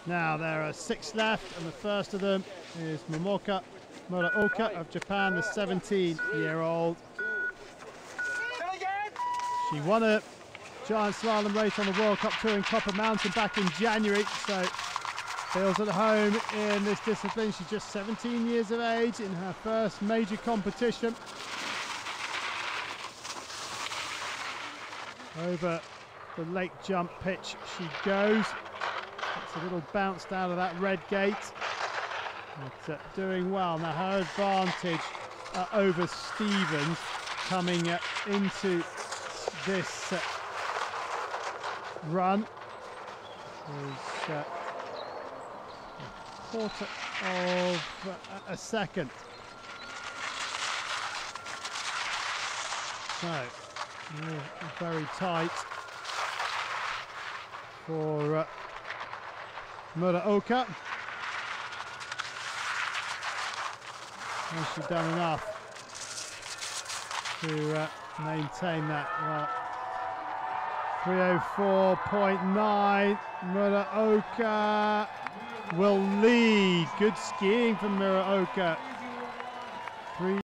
Now there are 6 left, and the first of them is Momoka Muraoka of Japan, the 17-year-old. She won a giant slalom race on the World Cup Tour in Copper Mountain back in January, so feels at home in this discipline. She's just 17 years of age in her first major competition. Over the lake jump pitch she goes. It's a little bounced out of that red gate, but doing well. Now her advantage over Stevens coming into this run is a quarter of a second. So very tight for Muraoka. Has she done enough to maintain that? Well, 3:04.9. Muraoka will lead. Good skiing from Muraoka.